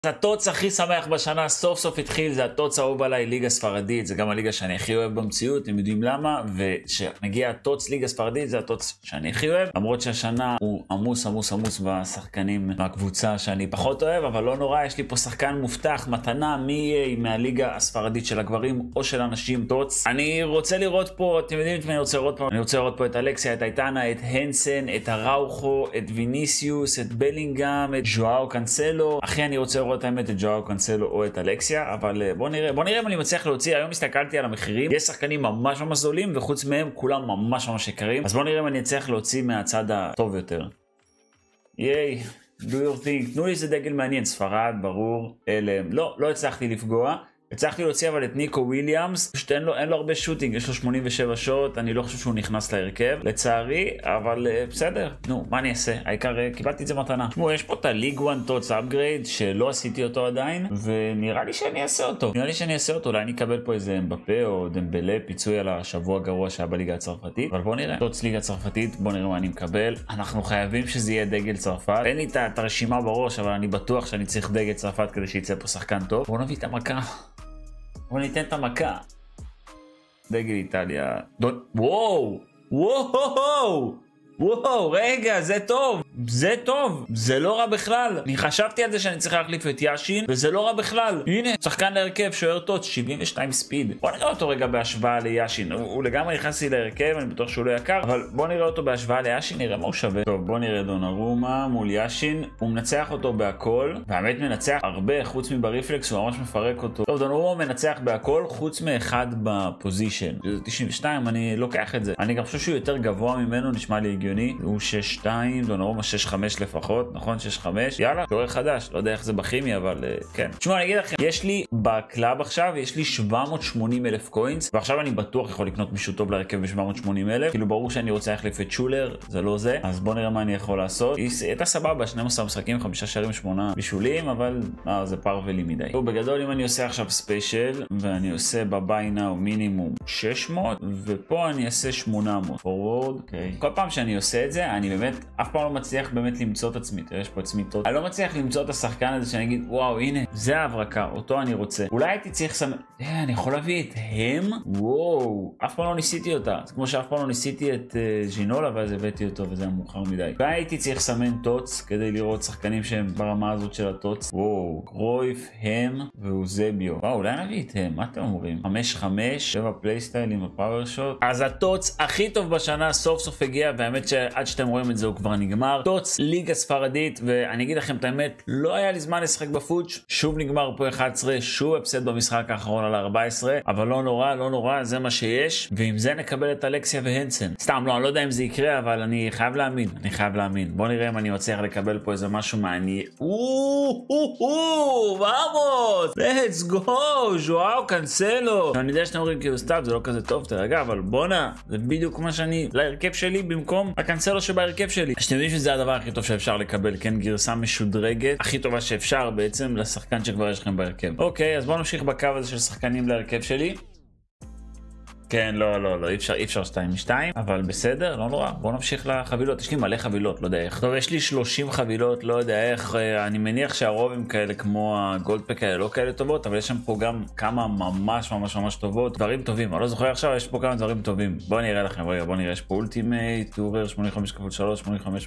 הטוץ הכי שמח בשנה סוף סוף התחיל, זה הטוץ האהוב עליי, ליגה ספרדית, זה גם הליגה שאני הכי אוהב במציאות, אתם יודעים למה, ושמגיע הטוץ ליגה ספרדית זה הטוץ שאני הכי אוהב, למרות שהשנה הוא עמוס בשחקנים מהקבוצה שאני פחות אוהב, אבל לא נורא, יש לי פה שחקן מובטח, מתנה, מי יהיה מהליגה הספרדית של הגברים או של הנשים טוץ. אני רוצה לראות פה, אתם יודעים את מי אני רוצה לראות פה? אני רוצה לראות פה את אלכסיה, את אייטנה, את הנסן, את הראוכו, את ויניסיוס, את בלינגהם, את ז'ואאו קאנסלו. אחי, אני רוצה לראות האמת את ז'ואאו קאנסלו או את אלכסיה, אבל בוא נראה אם אני מצליח להוציא. היום הסתכלתי על המחירים, יש שחקנים ממש זולים, וחוץ מהם כולם ממש יקרים, אז בוא נראה אם אני אצליח להוציא מהצד הטוב יותר. ייי, do your thing. תנו לי איזה דגל מעניין, ספרד, ברור, אלם. לא הצלחתי לפגוע. הצלחתי להוציא אבל את ניקו וויליאמס, פשוט אין לו הרבה שוטינג, יש לו 87 שוט, אני לא חושב שהוא נכנס להרכב, לצערי, אבל בסדר, נו, מה אני אעשה? העיקר קיבלתי את זה מתנה. תשמעו, יש פה את הליג 1 טוץ אפגרייד, שלא עשיתי אותו עדיין, ונראה לי שאני אעשה אותו. אולי אני אקבל פה איזה אמבפה או דמבלה, פיצוי על השבוע הגרוע שהיה בליגה הצרפתית, אבל בוא נראה. טוץ ליגה הצרפתית, בוא נראה מה אני מקבל. אנחנו חייבים שזה יהיה דגל צרפת. אין לי את הרשימה בראש, אבל אני בטוח שאני צריך דגל צרפת כדי שיצא פה שחקן טוב. בוא נביא את המכה. בוא ניתן את המכה. דגל איטליה. וואו, רגע, זה טוב. זה לא רע בכלל. אני חשבתי על זה שאני צריך להחליף את יאשין, וזה לא רע בכלל. הנה, שחקן להרכב, שוער טוץ, 72 ספיד. בוא נראה אותו רגע בהשוואה ליאשין. הוא לגמרי נכנס לי להרכב, אני בטוח שהוא לא יקר, אבל בוא נראה אותו בהשוואה ליאשין, נראה מה הוא שווה. טוב, בוא נראה דונרומה מול יאשין. הוא מנצח אותו בהכל, והאמת מנצח הרבה, חוץ מבריפלקס, הוא ממש מפרק אותו. טוב, דונרומה מנצח בהכל, חוץ מאחד בפוזיישן. זה 92, אני לוקח את זה. אני גם חושב שהוא יותר גבוה ממנו, נשמע לי הגיוני. הוא 6-2, דונרומה 6-5 לפחות, נכון? 6-5. יאללה, שוער חדש. לא יודע איך זה בכימי, אבל כן. תשמעו, אני אגיד לכם, יש לי בקלאב עכשיו, יש לי 780,000 קוינס, ועכשיו אני בטוח יכול לקנות מישהו טוב להרכב ב-780,000. כאילו ברור שאני רוצה להחליף את שולר, זה לא זה. אז בוא נראה מה אני יכול לעשות. הייתה סבבה, 12 משחקים, 5 שערים, 8 בישולים, אבל זה פרוולים מדי. בגדול, אם אני עושה עכשיו ספיישל, ואני עושה בביינה או מינימום 600, ופה אני אעשה 800. פורוורד, אוקיי. כל פעם שאני עושה את זה, אני באמת אף פעם לא מצליח באמת למצוא את עצמי. תראה, יש פה עצמי טוב. אני לא מצליח למצוא את השחקן הזה שאני אגיד, וואו, הנה, זה ההברקה, אותו אני רוצה. אולי הייתי צריך אני יכול להביא את הם? וואו, אף פעם לא ניסיתי אותה. זה כמו שאף פעם לא ניסיתי את ז'ינול, אבל אז הבאתי אותו וזה היה מאוחר מדי. והייתי צריך לסמן טוץ כדי לראות שחקנים שהם ברמה הזאת של הטוץ. וואו, קרויף, הם ואוזביו. וואו, אולי נביא את הם, מה אתם אומרים? 5-5, 7 פלייסטייל עם הפאוור שוט. אז הטוץ הכי טוב בשנה סוף סוף הגיע, והאמת שעד שאתם רואים את זה הוא כבר נגמר. טוץ ליגה ספרדית, ואני אגיד לכם את האמת, לא היה לי זמן לשחק בפוטש. שוב נגמר פה 11, שוב הפסד במשחק האחרון על 14, אבל לא נורא, זה מה שיש. ועם זה נקבל את אלכסיה והנסן. סתם, אני לא יודע אם זה יקרה, אבל אני חייב להאמין. בוא נראה אם אני מצליח לקבל פה איזה משהו מעניין. vamos, let's go, ז'ואאו קאנסלו. אני יודע שאתם אומרים כאילו סתם, זה לא כזה טוב, תרגע, אבל בונה, זה בדיוק מה שאני, להרכב שלי במקום הקאנסלו שבהרכב שלי. אתם יודעים שזה הדבר הכי טוב שאפשר לקבל, כן, גרסה משודרגת, הכי טובה שאפשר בעצם לשחקן שכבר יש לכם בהרכב. אוקיי, אז בואו נמשיך בקו הזה של שחקנים להרכב שלי. כן, לא, אי אפשר 2-2, אבל בסדר, לא נורא. בואו נמשיך לחבילות, יש לי מלא חבילות, לא יודע איך. טוב, יש לי 30 חבילות, לא יודע איך, אני מניח שהרוב הם כאלה כמו הגולדפק האלה, לא כאלה טובות, אבל יש שם פה גם כמה ממש טובות, דברים טובים, אני לא זוכר עכשיו, יש פה כמה דברים טובים. בואו נראה לכם, רגע, בואו נראה, יש פה אולטימייט, טורר 85 כפול 3, 85,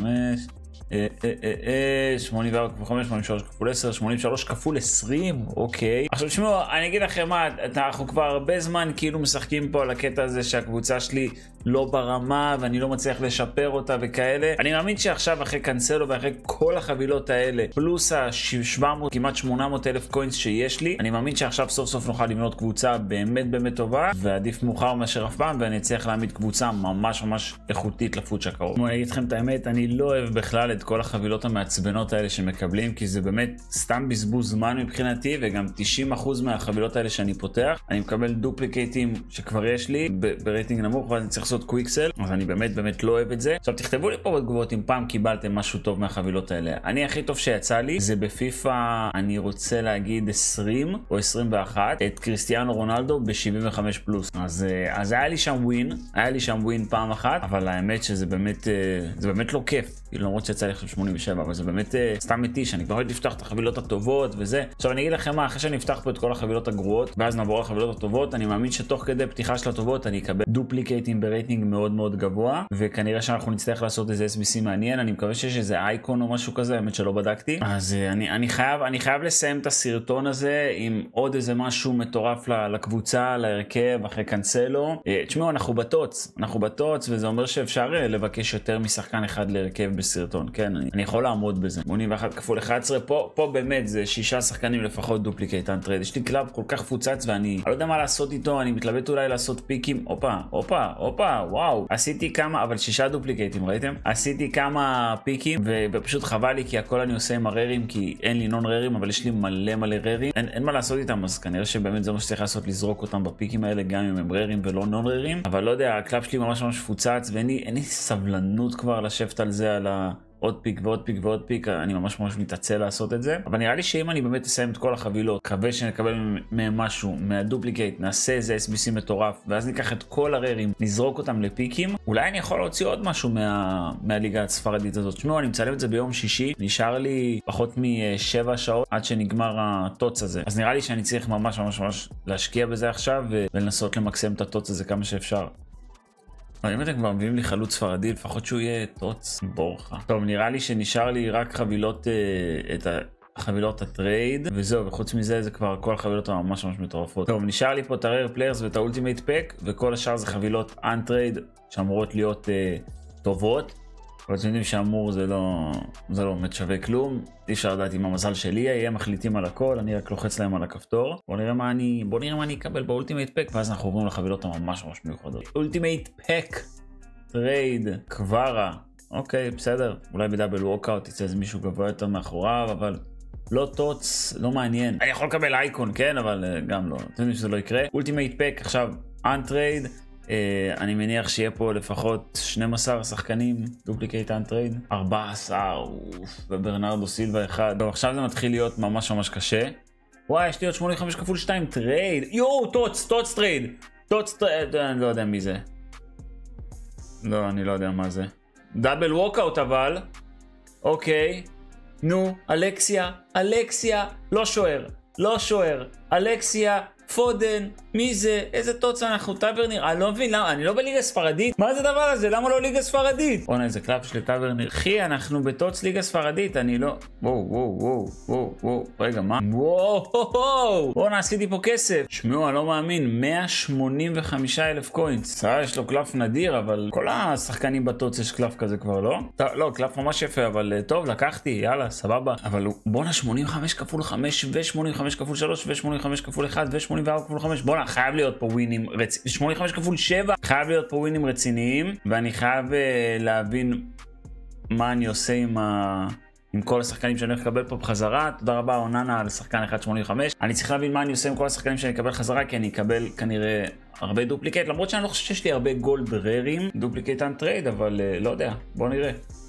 84 כפול 5, 83 כפול 10, 83 כפול 20, אוקיי. עכשיו תשמעו, אני אגיד לכם מה, אנחנו כבר הרבה זמן כאילו משחקים פה על הקטע הזה שהקבוצה שלי לא ברמה ואני לא מצליח לשפר אותה וכאלה. אני מאמין שעכשיו אחרי קאנסלו ואחרי כל החבילות האלה, פלוס ה-700, כמעט 800 אלף קוינס שיש לי, אני מאמין שעכשיו סוף סוף נוכל לבנות קבוצה באמת טובה, ועדיף מאוחר מאשר אף פעם, ואני אצליח להעמיד קבוצה ממש איכותית לפוטש הקרוב. אני אגיד לכם את האמת, אני לא אוהב בכלל את כל החבילות המעצבנות האלה שמקבלים, כי זה באמת סתם בזבוז זמן מבחינתי, וגם 90% מהחבילות האלה שאני פותח, אני מקבל דופליקייטים שכבר יש לי ברייטינג נמוך, ואז אני צריך לעשות קוויקסל, אז אני באמת לא אוהב את זה. עכשיו תכתבו לי פה בתגובות אם פעם קיבלתם משהו טוב מהחבילות האלה. אני הכי טוב שיצא לי זה בפיפה, אני רוצה להגיד 20 או 21, את קריסטיאנו רונלדו ב-75 פלוס. אז היה לי שם ווין פעם אחת, אבל האמת שזה באמת לא כיף, למרות שיצא לי עכשיו 87, אבל זה באמת סתם מתיש. אני כבר עוד לפתח את החבילות הטובות וזה. עכשיו אני אגיד לכם מה, אחרי שאני אפתח פה את כל החבילות הגרועות ואז נעבור לחבילות הטובות, אני מאמין שתוך כדי פתיחה של הטובות אני אקבל דופליקייטים ברייטינג מאוד גבוה, וכנראה שאנחנו נצטרך לעשות איזה SBC מעניין. אני מקווה שיש איזה אייקון או משהו כזה, האמת שלא בדקתי. אז אני חייב לסיים את הסרטון הזה עם עוד איזה משהו מטורף לקבוצה, להרכב, אחרי קנסלו. תשמעו, אנחנו בטוץ, וזה אומר שאפשר לבקש יותר משחקן אחד להרכב בסרטון, כן? אני יכול לעמוד בזה. 81 כפול 11, פה באמת זה 6 שחקנים לפחות דופליקייט אנטרייד. יש לי קלאב כל כך פוצץ ואני לא יודע מה לעשות איתו, אני מתלבט אולי לעשות פיקים. הופה, וואו. עשיתי כמה, אבל 6 דופליקייטים, ראיתם? עשיתי כמה פיקים, ופשוט חבל לי כי הכל אני עושה עם הררים, כי אין לי נון ררים, אבל יש לי מלא ררים. אין מה לעשות איתם, אז כנראה שבאמת זה מה שצריך לעשות, לזרוק אותם בפיקים האלה, גם אם הם ררים ולא נון ררים. אבל לא יודע, הקלאב שלי ממש פוצץ, ואין לי סבלנות כבר לשבת על זה, על עוד פיק ועוד פיק, אני ממש מתעצל לעשות את זה. אבל נראה לי שאם אני באמת אסיים את כל החבילות, מקווה שנקבל מהם משהו, מהדופליקייט, נעשה איזה SBC מטורף, ואז ניקח את כל הררים, נזרוק אותם לפיקים, אולי אני יכול להוציא עוד משהו מהליגה הספרדית הזאת. תשמעו, אני מצלם את זה ביום שישי, נשאר לי פחות מ7 שעות עד שנגמר הטוץ הזה. אז נראה לי שאני צריך ממש להשקיע בזה עכשיו, ולנסות למקסם את הטוץ הזה כמה שאפשר. אם אתם כבר מביאים לי חלוץ ספרדי, לפחות שהוא יהיה טוץ בורחה. טוב, נראה לי שנשאר לי רק חבילות הטרייד, וזהו, וחוץ מזה זה כבר כל החבילות ממש מטורפות. טוב, נשאר לי פה את הרר פליירס ואת האולטימייט פק, וכל השאר זה חבילות אנטרייד שאמורות להיות טובות. אבל אתם יודעים שאמור זה לא באמת שווה כלום. אי אפשר לדעת אם המזל שלי יהיה מחליטים על הכל, אני רק לוחץ להם על הכפתור. בוא נראה מה אני אקבל באולטימייט פק, ואז אנחנו עוברים לחבילות הממש מיוחדות. אולטימייט פק, טרייד, קווארה. אוקיי, בסדר. אולי בדאבל ווקאוט יצא איזה מישהו גבוה יותר מאחוריו, אבל לא טוץ, לא מעניין. אני יכול לקבל אייקון, כן, אבל גם לא. אתם יודעים שזה לא יקרה. אולטימייט פק, עכשיו, אנטרייד. אני מניח שיהיה פה לפחות 12 שחקנים דופליקייט אנטרייד, 14, וברנרדו סילבה 1. טוב, עכשיו זה מתחיל להיות ממש קשה. וואי, יש לי עוד 85 כפול 2 טרייד. יואו, טוץ טרייד. אני לא יודע מי זה. לא, אני לא יודע מה זה. דאבל ווקאוט אבל. אוקיי. נו, אלקסיה, לא שוער. אלקסיה, פודן, מי זה? איזה טוץ אנחנו? טאברניר? אני לא מבין, למה? אני לא בליגה ספרדית? מה זה דבר הזה? למה לא ליגה ספרדית? בוא'נה, איזה קלאפ של טאברניר. אחי, אנחנו בטוץ ליגה ספרדית, אני לא... וואו, רגע, מה? וואו, בוא'נה, עשיתי פה כסף. שמעו, אני לא מאמין, 185,000 קוינס. יש לו קלאפ נדיר, אבל כל השחקנים בטוץ יש קלאפ כזה כבר, לא? לא, קלאפ ממש יפה, אבל טוב, לקחתי, יאללה, סבבה. אבל בוא'נה, 85 כפול 5 ו-85 כפול 3 ו-85 כפול 1 ו-84 כפול 5. בוא'נה, חייב להיות פה ווינים רציניים. 85 כפול 7 חייב להיות פה ווינים רציניים, ואני חייב להבין מה אני עושה עם כל השחקנים שאני הולך לקבל פה בחזרה. תודה רבה אוננה על שחקן 1.85. אני צריך להבין מה אני עושה עם כל השחקנים שאני אקבל חזרה, כי אני אקבל כנראה הרבה דופליקייט, למרות שאני לא חושב שיש לי הרבה גולד ררים דופליקייט אנטרייד, אבל לא יודע, בוא נראה.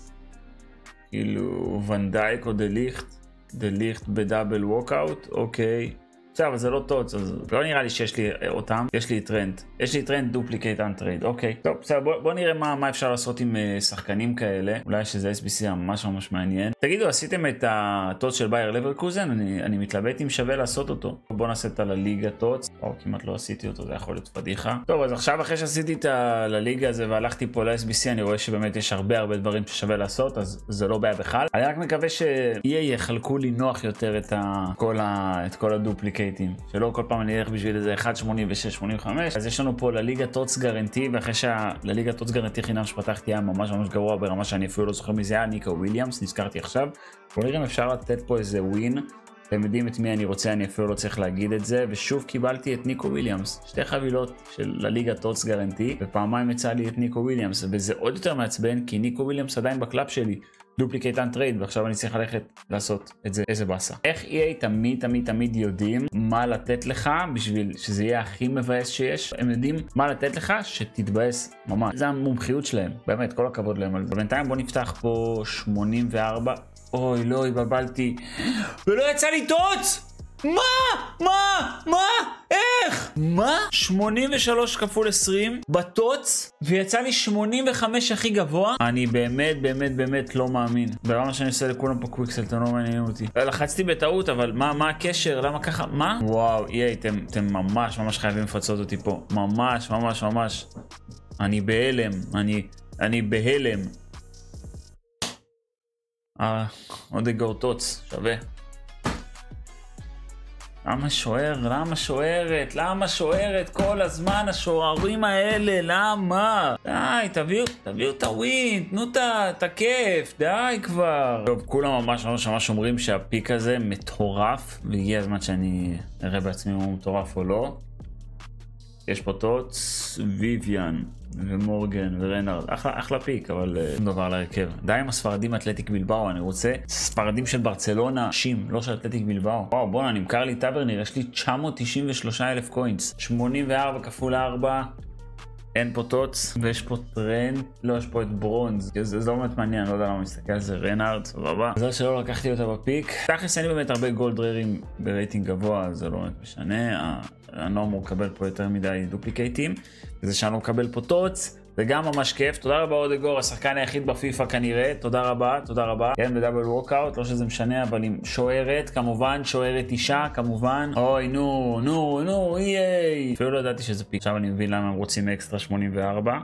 כאילו ונדייק או דליכט בדאבל ווקאוט, אוקיי. בסדר, אבל זה לא טוץ, אז לא נראה לי שיש לי אותם. יש לי טרנד דופליקייט אנטרייד, אוקיי. טוב, בסדר, בוא נראה מה אפשר לעשות עם שחקנים כאלה. אולי שזה SBC ממש מעניין. תגידו, עשיתם את הטוץ של בייר לברקוזן? אני מתלבט אם שווה לעשות אותו. בוא נעשה את הליגה טוץ. כמעט לא עשיתי אותו, זה יכול להיות פדיחה. טוב, אז עכשיו אחרי שעשיתי את הליגה הזה והלכתי פה ל-SBC, אני רואה שבאמת יש הרבה דברים ששווה לעשות, אז זה לא בעיה בכלל. אני רק מקווה יחלקו לי נוח יותר את כל הדופליקייטים, שלא כל פעם אני אלך בשביל איזה 1.86-85. אז יש לנו פה לליגה טוץ גרנטי, ואחרי שהליגה טוץ גרנטי חינם שפתחתי היה ממש גרוע ברמה שאני אפילו לא זוכר מזה, היה ניקו וויליאמס, נזכרתי עכשיו. בוא נראה אם אפשר לתת פה איזה ווין אתם יודעים את מי אני רוצה, אני אפילו לא צריך להגיד את זה, ושוב קיבלתי את ניקו וויליאמס, 2 חבילות של לליגה טוטס גרנטי, ופעמיים יצא לי את ניקו וויליאמס, וזה עוד יותר מעצבן, כי ניקו וויליאמס עדיין בקלאב שלי, דופליקייט אנד טרייד, ועכשיו אני צריך ללכת לעשות את זה, איזה באסה. איך EA תמיד יודעים מה לתת לך, בשביל שזה יהיה הכי מבאס שיש, הם יודעים מה לתת לך, שתתבאס ממש, זה המומחיות שלהם, באמת, כל הכבוד להם על זה. בינתיים בוא נפתח פה 84, אוי לא, התבלבלתי, ולא יצא לי טוץ! מה? איך? מה? 83 כפול 20 בטוץ, ויצא לי 85 הכי גבוה? אני באמת לא מאמין. ברמה שאני עושה לכולם פה קוויקסל, אתם לא מעניינים אותי. לחצתי בטעות, אבל מה הקשר? למה ככה? מה? וואו, אתם ממש חייבים לפצות אותי פה. ממש. אני בהלם. אני בהלם. עוד גורטוץ, שווה. למה שוערת כל הזמן השוערים האלה? למה? די, תביאו את הווין, תנו את הכיף, די כבר. טוב, כולם ממש אומרים שהפיק הזה מטורף, והגיע הזמן שאני אראה בעצמי אם הוא מטורף או לא. יש פה טוץ, ויביאן ומורגן ורנארד, אחלה פיק, אבל שום דבר להרכב. די עם הספרדים אתלטיק בלבאו, אני רוצה ספרדים של ברצלונה, לא של אתלטיק בלבאו. וואו, בוא'נה, נמכר לי טאברניר, יש לי 993,000 קוינס, 84 כפול 4, אין פה טוץ, ויש פה טרנד, לא, יש פה את ברונז, זה לא באמת מעניין, לא יודע למה מסתכל על זה, רנארד, סבבה. זה שלא לקחתי אותה בפיק. תכלס אין לי באמת הרבה גולד ריירים ברייטינג גבוה, זה לא באמת משנה, אני לא אמור לקבל פה יותר מדי דופליקייטים, וזה שאני לא מקבל פה טוץ, זה גם ממש כיף. תודה רבה אודגור, השחקן היחיד בפיפה כנראה, תודה רבה. כן, בדאבל ווקאוט, לא שזה משנה, אבל עם שוערת, כמובן, שוערת אישה, כמובן. אוי, נו, איי. אפילו לא ידעתי שזה פיק. עכשיו אני מבין למה הם רוצים אקסטרה 84.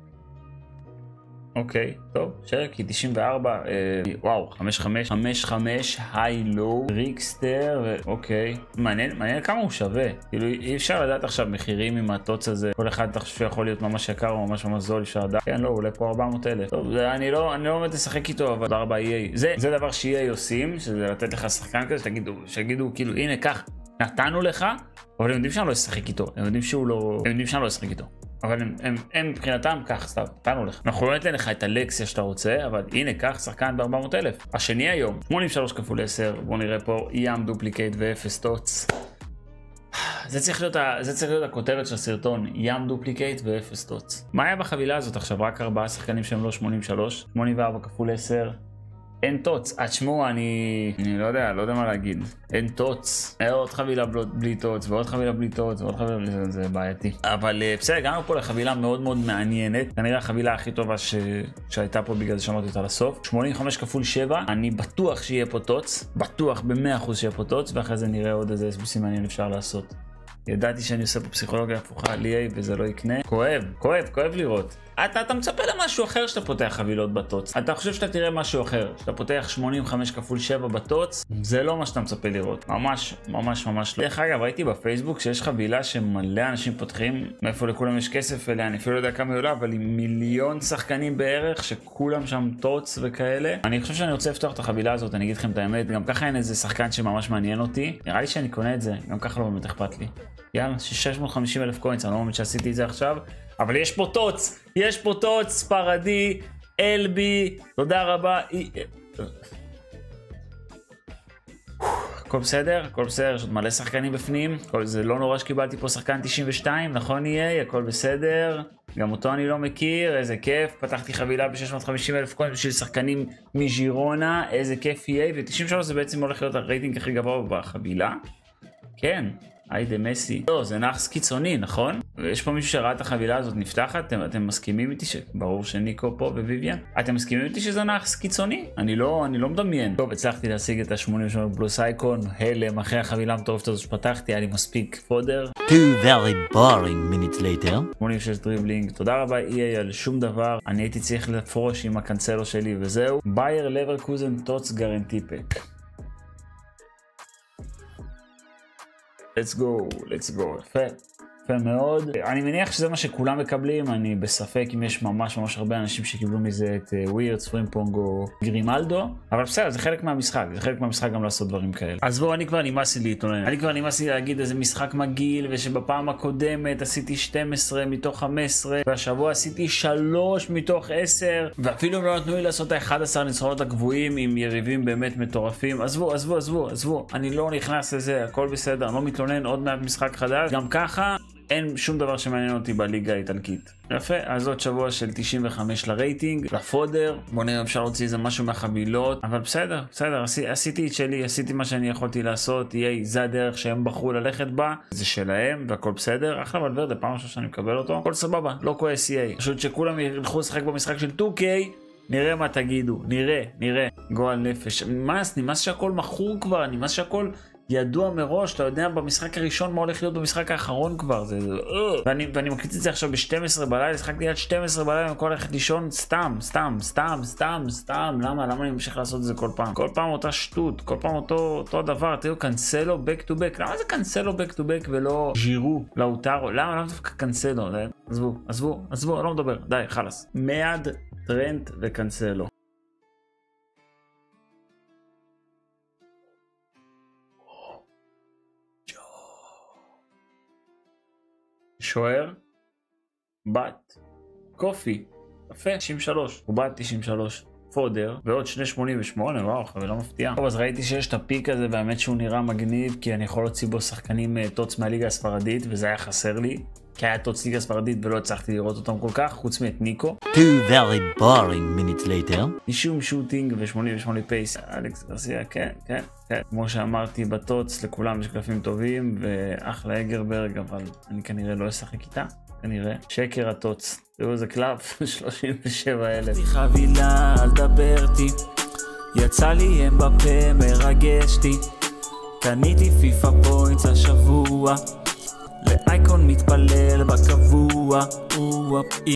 אוקיי, טוב, שרקי 94, וואו, 55, היי-לואו, ריקסטר, אוקיי, מעניין כמה הוא שווה, כאילו אי אפשר לדעת עכשיו מחירים עם הטוץ הזה, כל אחד אתה חושב שיכול להיות ממש יקר או ממש זול, אפשר לדעת, כן, לא, אולי פה 400,000, טוב, אני לא באמת אשחק איתו, אבל תודה רבה EA, זה דבר ש-EA עושים, שזה לתת לך שחקן כזה, שתגידו, כאילו, הנה, כך, נתנו לך, אבל הם יודעים שאני לא אשחק איתו, הם יודעים שאני לא אשחק איתו. אבל הם מבחינתם כך, סתם, נתנו לך. אנחנו לא ניתן לך את הלקסיה שאתה רוצה, אבל הנה, כך, שחקן ב-400,000. השני היום, 83 כפול 10, בואו נראה פה, ים דופליקייט ו-0 טוץ. זה צריך להיות הכותרת של הסרטון, ים דופליקייט ו-0 טוץ. מה היה בחבילה הזאת עכשיו? רק 4 שחקנים שהם לא 83, 84 כפול 10. אין טוץ, תשמעו, אני לא יודע מה להגיד, אין טוץ, עוד חבילה בלי טוץ, ועוד חבילה בלי טוץ, ועוד חבילה בלי טוץ, זה בעייתי. אבל בסדר, הגענו פה לחבילה מאוד מעניינת, כנראה החבילה הכי טובה שהייתה פה, בגלל זה שמעתי אותה לסוף. 85 כפול 7, אני בטוח שיהיה פה טוץ, בטוח ב100% שיהיה פה טוץ, ואחרי זה נראה עוד איזה SBC מעניין אפשר לעשות. ידעתי שאני עושה פה פסיכולוגיה הפוכה על EA וזה לא יקנה. כואב לראות. אתה מצפה למשהו אחר שאתה פותח חבילות בטוץ. אתה חושב שאתה תראה משהו אחר. שאתה פותח 85 כפול 7 בטוץ, זה לא מה שאתה מצפה לראות. ממש לא. דרך אגב, ראיתי בפייסבוק שיש חבילה שמלא אנשים פותחים, מאיפה לכולם יש כסף אליה, אני אפילו לא יודע כמה היא עולה, אבל עם 1,000,000 שחקנים בערך, שכולם שם טוץ וכאלה. אני חושב שאני רוצה לפתוח את החבילה הזאת, אני אגיד לכם את האמת, גם ככה אין איזה שחקן שממש מעניין אותי. נראה לי שאני קונה את זה, גם ככה לא באמת אכפת לי. יאללה, 650,000 קוינס, אני לא מאמין שעשיתי את זה עכשיו, אבל יש פה טוץ, ספרדי, אלבי, תודה רבה. הכל בסדר, יש עוד מלא שחקנים בפנים, זה לא נורא שקיבלתי פה שחקן 92, נכון יהיה, הכל בסדר, גם אותו אני לא מכיר, איזה כיף, פתחתי חבילה ב-650,000 קוינס בשביל שחקנים מז'ירונה, איזה כיף יהיה, ו-93 זה בעצם הולך להיות הרייטינג הכי גבוה בחבילה, כן. היידה מסי. לא, זה נחס קיצוני, נכון? יש פה מישהו שראה את החבילה הזאת נפתחת, אתם מסכימים איתי ברור שניקו פה וויביאן? אתם מסכימים איתי שזה נחס קיצוני? אני לא מדמיין. טוב, הצלחתי להשיג את ה-88 פלוס אייקון, הלם, אחרי החבילה המטורפת הזאת שפתחתי, היה לי מספיק פודר. 2 very boring minutes later. 86 דריבלינג, תודה רבה EA על שום דבר, אני הייתי צריך לפרוש עם הקנצלו שלי וזהו. בייר לברקוזן טוץ גרנטי פק. let's go, יפה. יפה מאוד. אני מניח שזה מה שכולם מקבלים, אני בספק אם יש ממש הרבה אנשים שקיבלו מזה את ווירד, פרימפונג או גרימלדו, אבל בסדר, זה חלק מהמשחק, זה חלק מהמשחק גם לעשות דברים כאלה. אז בואו, אני כבר נמאס לי להתעונן, אני כבר נמאס לי להגיד איזה משחק מגעיל, ושבפעם הקודמת עשיתי 12 מתוך 15, והשבוע עשיתי 3 מתוך 10, ואפילו לא נתנו לי לעשות ה-11 ניצחונות הקבועים עם יריבים באמת מטורפים. עזבו, אני לא נכנס לזה, הכל בסדר, אני לא מתלונן, עוד מעט משחק חדש, גם ככה אין שום דבר שמעניין אותי בליגה האיטלקית. יפה, אז עוד שבוע של 95 לרייטינג, לפודר, בוא נראה אפשר להוציא איזה משהו מהחבילות, אבל בסדר, עשיתי את שלי, עשיתי מה שאני יכולתי לעשות, זה הדרך שהם בחרו ללכת בה, זה שלהם, והכל בסדר. אחלה ולוורדה, פעם ראשונה שאני מקבל אותו, הכל סבבה, לא כועס EA. פשוט שכולם ילכו לשחק במשחק של 2K, נראה מה תגידו, נראה, גועל נפש. נמאס שהכל מכור כבר, נמאס שהכל ידוע מראש, אתה יודע במשחק הראשון מה הולך להיות במשחק האחרון כבר, ואני מקליט את זה עכשיו ב-12 בלילה, שחקתי עד 12 בלילה, אני יכול ללכת לישון סתם, למה אני ממשיך לעשות את זה כל פעם? כל פעם אותה שטות, כל פעם אותו דבר, תראו, קנסלו back to back, למה זה קנסלו back to back ולא ז'ירו, לאוטרו, למה דווקא קנסלו? עזבו, אני לא מדבר, די, חלאס. מיד, טרנט וקנסלו. שוער, בת, קופי, יפה, 93, הוא בת 93, פודר, ועוד 2.88, וואו, חבילה מפתיעה. טוב, אז ראיתי שיש את הפיק הזה, והאמת שהוא נראה מגניב, כי אני יכול להוציא בו שחקנים טוץ מהליגה הספרדית, וזה היה חסר לי, כי היה טוץ ליגה הספרדית ולא הצלחתי לראות אותם כל כך, חוץ מאת ניקו. 2 very boring minutes later. אישום שוטינג ו-88 פייס. אלכס גרסיה, כן. כמו שאמרתי בטוץ, לכולם יש קלפים טובים, ואחלה אגרברג, אבל אני כנראה לא אשחק איתה. כנראה. שקר הטוץ. תראו איזה קלף, 37,000. חבילה, אל דברתי. יצא לי הם בפה, מרגשתי. קניתי פיפה פוינטס השבוע. לאייקון מתפלל בקבוע.